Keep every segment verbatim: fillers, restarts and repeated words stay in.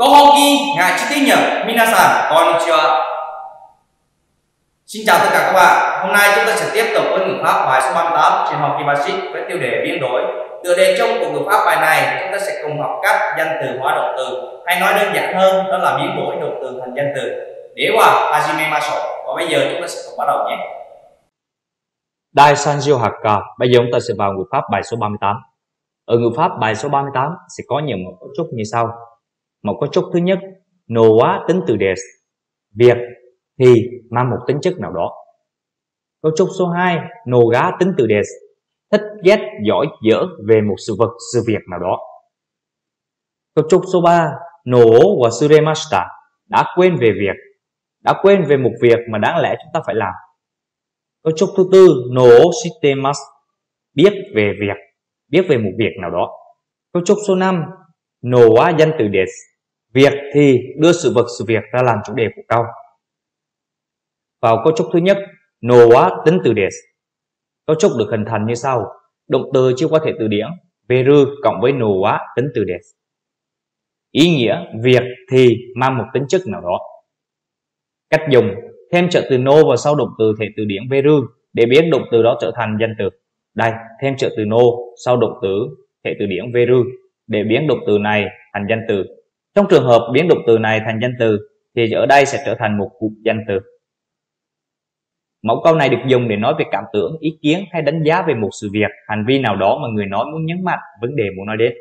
Kohoki ngài chi tiết nhở minasan konnichiwa. Xin chào tất cả các bạn. Hôm nay chúng ta sẽ tiếp tục với ngữ pháp bài số ba mươi tám trên Hoki Basic với tiêu đề biến đổi. Tựa đề chung của ngữ pháp bài này chúng ta sẽ cùng học cách danh từ hóa động từ, hay nói đơn giản hơn đó là biến đổi động từ thành danh từ. Dewa hajimemashou. Và bây giờ chúng ta sẽ cùng bắt đầu nhé. Dai Sanjo Hakka. Bây giờ chúng ta sẽ vào ngữ pháp bài số ba mươi tám. Ở ngữ pháp bài số ba mươi tám sẽ có nhiều mẫu cấu trúc như sau. Mẫu cấu trúc thứ nhất, no wa tính từ des, việc thì mang một tính chất nào đó. Cấu trúc số hai, no ga tính từ des, thích ghét giỏi dở về một sự vật sự việc nào đó. Cấu trúc số ba, no wasuremashita, đã quên về việc, đã quên về một việc mà đáng lẽ chúng ta phải làm. Cấu trúc thứ tư, no shitemasu, biết về việc, biết về một việc nào đó. Cấu trúc số năm, no wa danh từ des, việc thì đưa sự vật sự việc ra làm chủ đề của câu. Vào cấu trúc thứ nhất, no wa tính từ des. Cấu trúc được hình thành như sau. Động từ chưa qua thể từ điển veru cộng với no wa tính từ des. Ý nghĩa việc thì mang một tính chất nào đó. Cách dùng: thêm trợ từ no vào sau động từ thể từ điển veru để biến động từ đó trở thành danh từ. Đây, thêm trợ từ no sau động từ thể từ điển veru để biến động từ này thành danh từ. Trong trường hợp biến động từ này thành danh từ thì ở đây sẽ trở thành một cụm danh từ. Mẫu câu này được dùng để nói về cảm tưởng, ý kiến hay đánh giá về một sự việc, hành vi nào đó mà người nói muốn nhấn mạnh vấn đề muốn nói đến.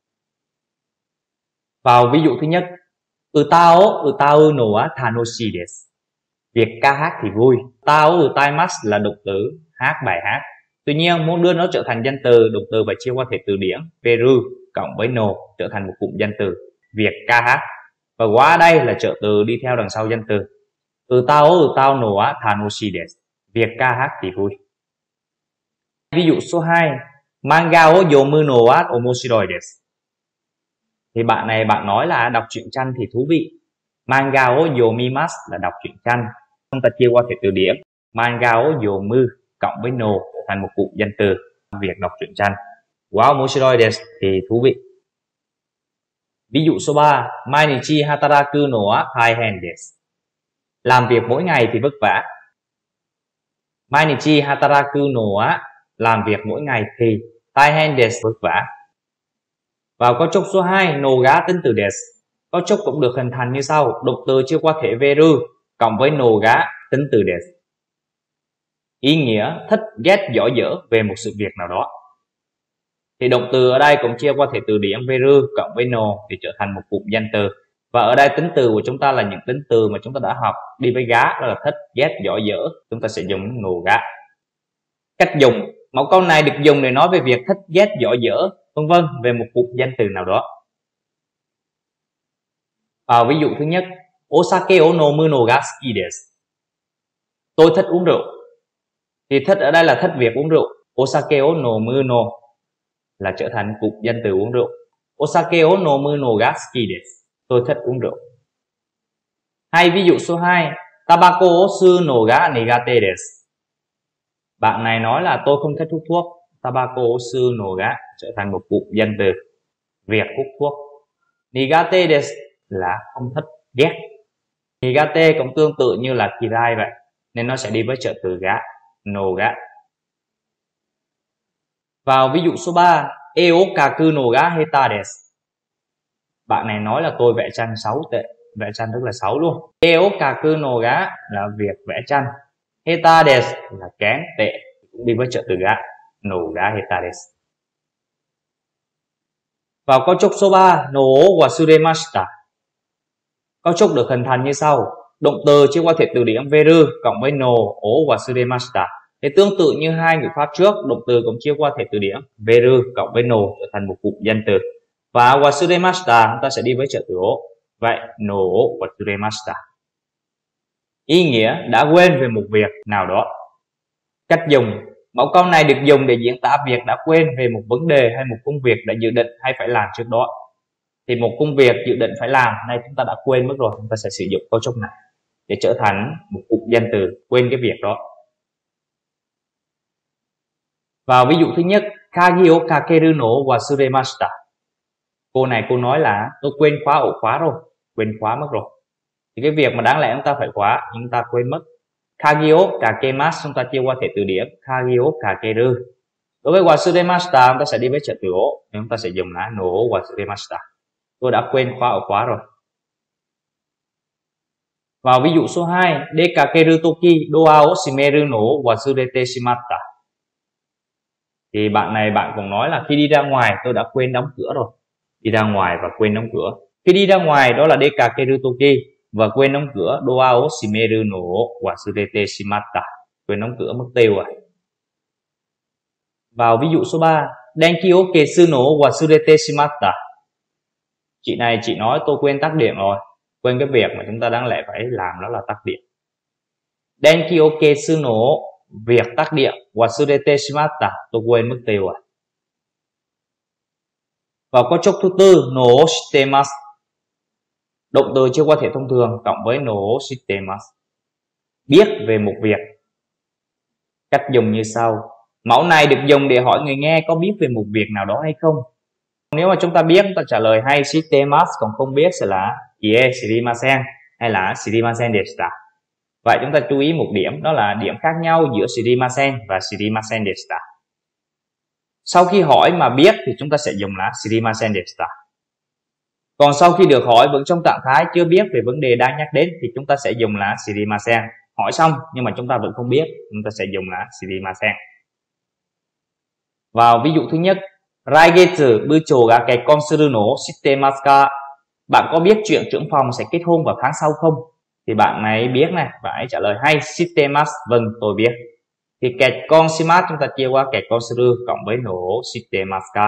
Vào ví dụ thứ nhất, Uta o utau no wa tanoshii desu. Việc ca hát thì vui. Uta o utaimasu là động từ hát bài hát. Tuy nhiên muốn đưa nó trở thành danh từ, động từ phải chia qua thể từ điển veru cộng với no trở thành một cụm danh từ, việc ca hát. Và qua đây là trợ từ đi theo đằng sau danh từ. Uta o utau no wa tanoshii desu. Việc ca hát thì vui. Ví dụ số hai, Manga o yomu no wa omoshiroi desu. Thì bạn này bạn nói là đọc truyện tranh thì thú vị. Manga o yomimasu là đọc truyện tranh. Chúng ta chia qua thể từ điển manga o yomu cộng với no thành một cụm danh từ, việc đọc truyện tranh. Wa omoshiroi desu thì thú vị. Ví dụ số ba, Mainichi hataraku no wa taihen desu. Làm việc mỗi ngày thì vất vả. Mainichi hataraku no wa làm việc mỗi ngày thì taihen desu vất vả. Vào cấu trúc số hai, no ga tính từ desu. Cấu trúc cũng được hình thành như sau. Động từ chưa qua thể veru cộng với no ga tính từ desu. Ý nghĩa thích ghét giỏi dở về một sự việc nào đó. Thì động từ ở đây cũng chia qua thể từ điển veru cộng với no thì trở thành một cụm danh từ. Và ở đây tính từ của chúng ta là những tính từ mà chúng ta đã học đi với gá, đó là thích, ghét, giỏi dở. Chúng ta sẽ dùng no ga. Cách dùng: mẫu câu này được dùng để nói về việc thích, ghét, giỏi dở, vân vân về một cụm danh từ nào đó. Vào ví dụ thứ nhất, Osake o nomu no ga suki desu. Tôi thích uống rượu. Thì thích ở đây là thích việc uống rượu. Osake o nomu no là trở thành cụm danh từ uống rượu. Osake o nomu no ga suki desu. Tôi thích uống rượu. Hay ví dụ số hai, Tabako o su no ga negate desu. Bạn này nói là tôi không thích hút thuốc. Tabako o su no ga trở thành một cụm danh từ, việc hút thuốc. Negate desu là không thích, ghét. Negate cũng tương tự như là kirai vậy, nên nó sẽ đi với trợ từ ga, no ga. Vào ví dụ số ba, E o kaku no ga heta desu. Bạn này nói là tôi vẽ tranh xấu tệ, vẽ tranh rất là xấu luôn. E o kaku no ga là việc vẽ tranh. Heta desu là kém, tệ, cũng đi với trợ từ ga, no ga heta desu. Vào cấu trúc số ba, no o wasuremashita. Cấu trúc được hình thành như sau. Động từ chia qua thể từ điển veru cộng với no o wasuremashita. Thì tương tự như hai ngữ pháp trước, động từ cũng chia qua thể từ điển veru cộng với no trở thành một cụm danh từ. Và wasuremashita chúng ta sẽ đi với trợ từ o. Vậy no o wasuremashita. Ý nghĩa đã quên về một việc nào đó. Cách dùng: mẫu câu này được dùng để diễn tả việc đã quên về một vấn đề hay một công việc đã dự định hay phải làm trước đó. Thì một công việc dự định phải làm, nay chúng ta đã quên mất rồi, chúng ta sẽ sử dụng cấu trúc này để trở thành một cụm danh từ quên cái việc đó. Vào ví dụ thứ nhất, Kagi o kakeru no wasuremashita. Cô này cô nói là tôi quên khóa ổ khóa rồi. quên khóa mất rồi. Thì cái việc mà đáng lẽ chúng ta phải khóa nhưng chúng ta quên mất. Kagio kakemasu chúng ta chia qua thể từ điển kagio kakeru. Đối với wasuremashita chúng ta sẽ đi với trợ từ ố, nên chúng ta sẽ dùng là no wasuremashita. Tôi đã quên khóa ở khóa rồi. Vào ví dụ số hai, de kakeru toki doa o shimeru no wasurete shimatta. Thì bạn này bạn cũng nói là khi đi ra ngoài tôi đã quên đóng cửa rồi. Đi ra ngoài và quên đóng cửa. Khi đi ra ngoài đó là de kakeru toki và quên đóng cửa doa o shimeru no wasurete shimatta. Quên đóng cửa mất tiêu rồi. Vào ví dụ số ba, denki o kesu no wasurete shimatta. Chị này chị nói tôi quên tắt điện rồi. Quên cái việc mà chúng ta đáng lẽ phải làm đó là tắt điện. Denki o kesu no, việc tắt điện, wasurete shimatta, tôi quên mất tiêu rồi. Và có chốc thứ tư, no shitemasu. Động từ chưa qua thể thông thường cộng với no shitemasu. Biết về một việc. Cách dùng như sau. Mẫu này được dùng để hỏi người nghe có biết về một việc nào đó hay không. Nếu mà chúng ta biết, chúng ta trả lời hay shitemasu, còn không biết sẽ là ie shirimasen hay là shirimasen deshita. Vậy chúng ta chú ý một điểm, đó là điểm khác nhau giữa shirimasen và shirimasen deshita. Sau khi hỏi mà biết thì chúng ta sẽ dùng là shirimasen deshita. Còn sau khi được hỏi vẫn trong trạng thái chưa biết về vấn đề đang nhắc đến thì chúng ta sẽ dùng là shirimasen. Hỏi xong nhưng mà chúng ta vẫn không biết, chúng ta sẽ dùng là shirimasen. Vào ví dụ thứ nhất, Raigetsu buchou ga kekkon suru no shitemasu ka? Bạn có biết chuyện trưởng phòng sẽ kết hôn vào tháng sau không? Thì bạn này biết này, bạn ấy trả lời hay shitemasu, vâng tôi biết. Thì kekkon shimasu chúng ta chia qua kekkon suru cộng với no shitemasu ka.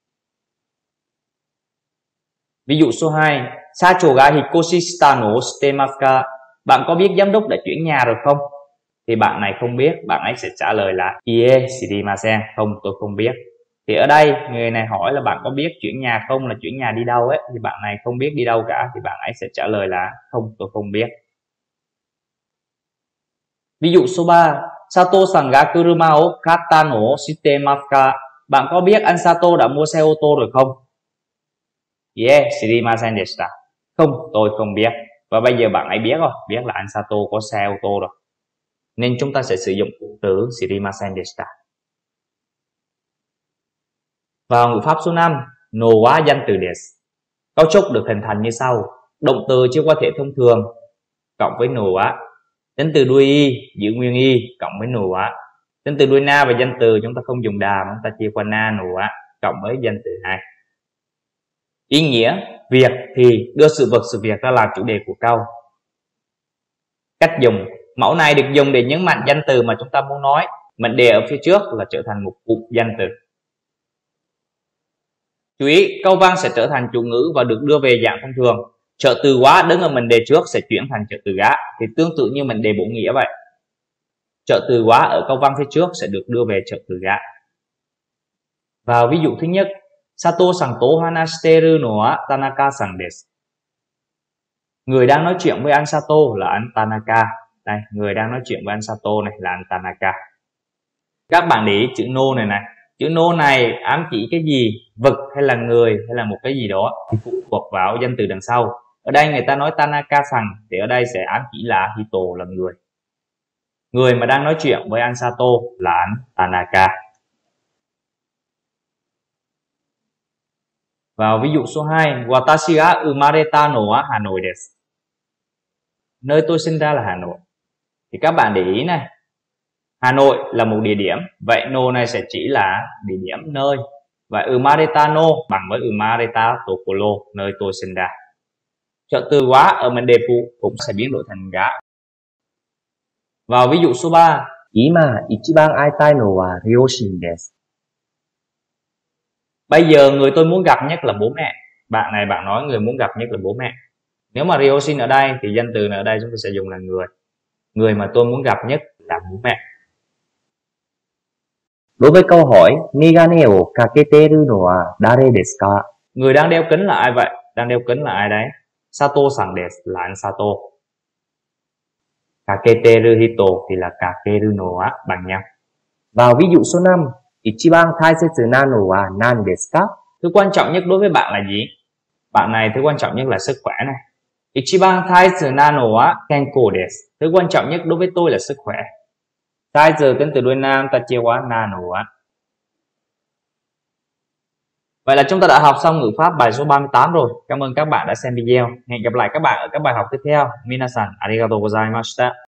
Ví dụ số hai, Sacho ga hikoshi shita no shitemasu ka? Bạn có biết giám đốc đã chuyển nhà rồi không? Thì bạn này không biết, bạn ấy sẽ trả lời là ie shirimasen, không tôi không biết. Thì ở đây người này hỏi là bạn có biết chuyển nhà không, là chuyển nhà đi đâu ấy, thì bạn này không biết đi đâu cả, thì bạn ấy sẽ trả lời là không tôi không biết. Ví dụ số ba, Sato-san ga kuruma o katta no shitemasu ka? Bạn có biết anh Sato đã mua xe ô tô rồi không? ie shirimasen deshita. Không, tôi không biết. Và bây giờ bạn ấy biết rồi, biết là anh Sato có xe ô tô rồi. Nên chúng ta sẽ sử dụng cụm từ shirimasen deshita. Vào ngữ pháp số năm, no wa danh từ desu. Cấu trúc được hình thành như sau. Động từ chưa qua thể thông thường cộng với no wa. Tính từ đuôi y giữ nguyên y cộng với no wa. Tính từ đuôi na và danh từ chúng ta không dùng đà mà chúng ta chia qua na no wa cộng với danh từ hai. Ý nghĩa, việc thì đưa sự vật sự việc ra làm chủ đề của câu. Cách dùng, mẫu này được dùng để nhấn mạnh danh từ mà chúng ta muốn nói. Mệnh đề ở phía trước là trở thành một cụm danh từ. Chú ý, câu văn sẽ trở thành chủ ngữ và được đưa về dạng thông thường. Trợ từ quá đứng ở mệnh đề trước sẽ chuyển thành trợ từ gá, thì tương tự như mệnh đề bổ nghĩa vậy. Trợ từ quá ở câu văn phía trước sẽ được đưa về trợ từ gá. Vào ví dụ thứ nhất, Sato-san to hanashiteru no wa Tanaka-san desu. Người đang nói chuyện với anh Sato là anh Tanaka. Đây, người đang nói chuyện với anh Sato này là anh Tanaka. Các bạn để ý chữ no này này. Chữ no này ám chỉ cái gì? Vật hay là người hay là một cái gì đó thì phụ thuộc vào danh từ đằng sau. Ở đây người ta nói Tanaka-san thì ở đây sẽ ám chỉ là Hito là người. Người mà đang nói chuyện với anh Sato là anh Tanaka. Vào ví dụ số hai, Watashi ga umareta no wa Hanoi desu. Nơi tôi sinh ra là Hà Nội. Thì các bạn để ý này, Hà Nội là một địa điểm, vậy no này sẽ chỉ là địa điểm nơi. Và umareta no bằng với umareta tokoro, nơi tôi sinh ra. Trợ từ quá ở mệnh đề phụ cũng sẽ biến đổi thành ga. Vào ví dụ số ba, Ima ichiban aitai no wa ryoshin desu. Bây giờ người tôi muốn gặp nhất là bố mẹ. Bạn này bạn nói người muốn gặp nhất là bố mẹ. Nếu mà ryoshin ở đây thì danh từ ở đây chúng ta sẽ dùng là người. Người mà tôi muốn gặp nhất là bố mẹ. Đối với câu hỏi Megane o kaketeru no wa dare desu ka? Người đang đeo kính là ai vậy? Đang đeo kính là ai đấy? Sato-san desu là anh Sato. Kaketeru hito thì là kakeru no wa bằng nhau. Vào ví dụ số năm, Ichiban taisetsu na no wa nan desu ka? Thứ quan trọng nhất đối với bạn là gì? Bạn này thứ quan trọng nhất là sức khỏe này. Ichiban taizu nano wa kenko desu. Thứ quan trọng nhất đối với tôi là sức khỏe. Taizu tính từ đuôi nam, tachi wa nano wa. Vậy là chúng ta đã học xong ngữ pháp bài số ba mươi tám rồi. Cảm ơn các bạn đã xem video. Hẹn gặp lại các bạn ở các bài học tiếp theo. Minasan arigatou gozaimashita.